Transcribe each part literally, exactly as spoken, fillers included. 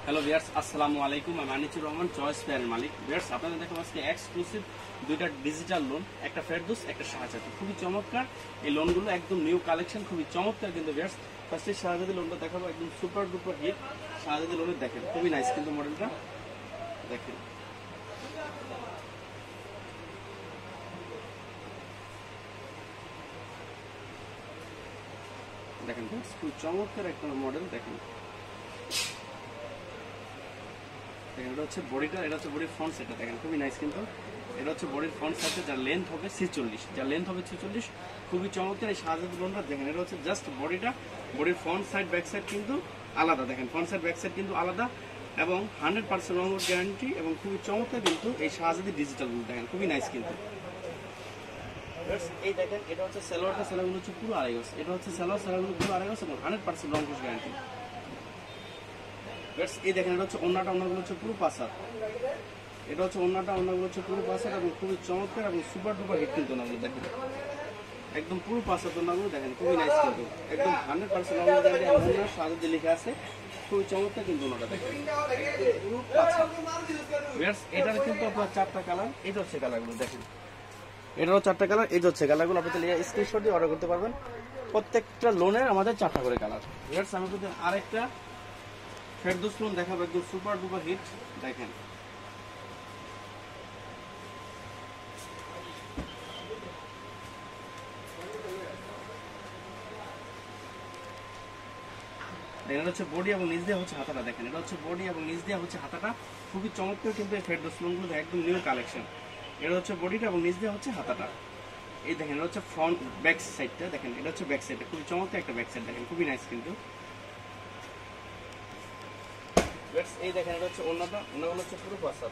Hello viewers, আসসালামু আলাইকুম। আমি আনিচুর রহমান, চয়েস ফেয়ারের মালিক। ভিউয়ার্স, আপনাদের দেখাবো আজকে এক্সক্লুসিভ দুইটা ডিজিটাল লোন, একটা ফেরদৌস, একটা শাহজাদি। খুবই চমৎকার এই লোনগুলো, একদম নিউ কালেকশন, খুবই চমৎকার কিন্তু ভিউয়ার্স। ফার্স্টে শাহজাদি লোনটা দেখাবো, একদম সুপার ডুপার হিট শাহজাদি লোনের। দেখেন খুবই নাইস কিন্তু মডেলটা, দেখেন দেখেন ভিউয়ার্স, খুব চমৎকার একটা মডেল। দেখেন দেখেন এটা হচ্ছে বডিটা, এটা হচ্ছে বডির ফ্রন্ট সাইডটা। দেখেন খুবই নাইস কিন্তু এটা হচ্ছে বডির ফ্রন্ট সাইডে, যার লেন্থ হবে ছেচল্লিশ, যার লেন্থ হবে ছেচল্লিশ। খুবই চমৎকার এই শাহজাদি লোনটা। দেখেন এটা হচ্ছে জাস্ট বডিটা, বডির ফ্রন্ট সাইড ব্যাক সাইড কিন্তু আলাদা। দেখেন ফ্রন্ট সাইড ব্যাক সাইড কিন্তু আলাদা এবং হান্ড্রেড পার্সেন্ট রঙের গ্যারান্টি এবং খুবই চমৎকার কিন্তু এই শাহজাদি ডিজিটাল লোন। দেখেন খুবই নাইস কিন্তু এই দেখেন এটা হচ্ছে সেলোয়ারটা, সেলোয়ারগুলো হচ্ছে পুরো আড়াই গজ। এটা হচ্ছে সেলোয়ার, সেলোয়ারগুলো পুরো আড়াই গজ এবং হান্ড্রেড পার্সেন্ট রং কোশ গ্যারান্টি। এই দেখেন এটা হচ্ছে ওন্নাটা, ওন্নাগুলো হচ্ছে পুরো পাসার। এটা হচ্ছে ওন্নাটা, ওন্নাগুলো হচ্ছে পুরো পাসার এবং খুবই চমৎকার এবং সুপার ডুপার হিট কিন্তু ওনাগুলো। দেখেন একদম পুরো পাসার ওন্নাগুলো, দেখেন খুবই নাইস কিন্তু একদম হান্ড্রেড পার্সেন্ট রং গ্যারান্টি এবং ওনার শাহজাদি লেখা আছে। খুবই চমৎকার কিন্তু ওনাটা। দেখেন পুরো পাসার। এটার কিন্তু আপনার চারটা কালার, এটা হচ্ছে কালারগুলো। দেখেন এটারও চারটা কালার, এই হচ্ছে কালারগুলো। আপনি তাহলে স্ক্রিনশট দিয়ে অর্ডার করতে পারবেন। প্রত্যেকটা লোনের আমাদের চারটা করে কালার। ভিউয়ার্স, আমি কিন্তু আরেকটা ফেরদৌস লোন দেখাবো, একদম সুপার ডুপার হিট। দেখেন এটা হচ্ছে বডি এবং নিচ দিয়ে হচ্ছে হাতাটা। দেখেন এটা হচ্ছে বডি এবং নিচ দিয়ে হচ্ছে হাতাটা। খুবই চমৎকার কিন্তু এই ফেরদৌস লোনগুলো, একদম নিউ কালেকশন। এটা হচ্ছে বডিটা এবং নিচ দিয়ে হচ্ছে হাতাটা। এই দেখেন এটা হচ্ছে ফ্রন্ট ব্যাক সাইডটা। দেখেন এটা হচ্ছে ব্যাক সাইডটা, খুবই চমৎকার একটা ব্যাক সাইড। দেখেন খুবই নাইস কিন্তু এই দেখেন এটা হচ্ছে ওন্নাটা, ওন্নাগুলো হচ্ছে পুরো পাসার।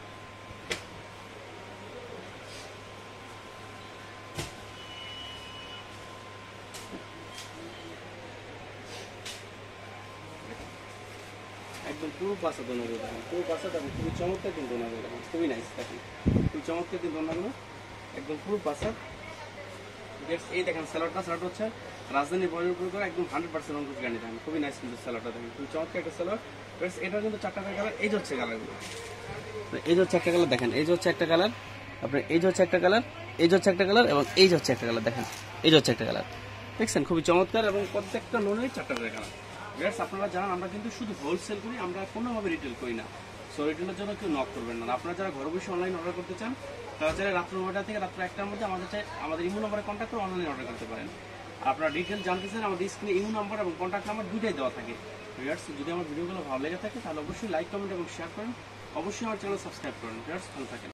একদম পুরো পাশা দোনাগুলো। দেখেন পুরো পাশা, দেখেন খুবই চমৎকার কিন্তু দোনাগুলো। দেখেন খুবই নাইস, দেখেন খুবই চমৎকার কিন্তু দোনাগুলো, একদম পুরো পাশা। এই দেখেন স্যালাডটা, স্যালাড হচ্ছে রাজধানী বয়ের উপর করে একদম হান্ড্রেড পার্সেন্ট অঙ্কুশ গাড়ি। দেখেন খুবই নাইস কিন্তু স্যালাডটা। দেখেন খুবই চমৎকার একটা স্যালাড। এটা কিন্তু চারটা কালার, এই যে হচ্ছে কালারগুলো। এই যে হচ্ছে একটা কালার, দেখেন এই যে হচ্ছে একটা কালার, আপনার এই যে হচ্ছে একটা কালার, এই যে হচ্ছে একটা কালার এবং এই যে হচ্ছে একটা কালার। দেখেন এই যে হচ্ছে একটা কালার, দেখছেন খুবই চমৎকার এবং প্রত্যেকটা লোনের চারটা করে কালার। ভিউয়ার্স, আপনারা জানেন আমরা কিন্তু শুধু হোলসেল করি, আমরা কোনোভাবে রিটেল করি না। সো রিটেলের জন্য কেউ নক করবেন না। আপনারা যারা ঘরে বসে অনলাইন অর্ডার করতে চান, তারা চাইলে রাত্র নয়টা থেকে রাত্র একটার মধ্যে আমাদের চাই আমাদের ইমো নাম্বারে কন্ট্যাক্ট করে অনলাইনে অর্ডার করতে পারেন। আপনারা ডিটেল জানতে চান, আমাদের স্ক্রিনে ইমো নাম্বার এবং কন্ট্যাক্ট নাম্বার দুইটাই দেওয়া থাকে। ভিউয়ার্স, যদি আমার ভিডিওগুলো ভালো লেগে থাকে তাহলে অবশ্যই লাইক, কমেন্ট এবং শেয়ার করেন। অবশ্যই আমার চ্যানেল সাবস্ক্রাইব করেন। ভিউয়ার্স, ভালো থাকেন।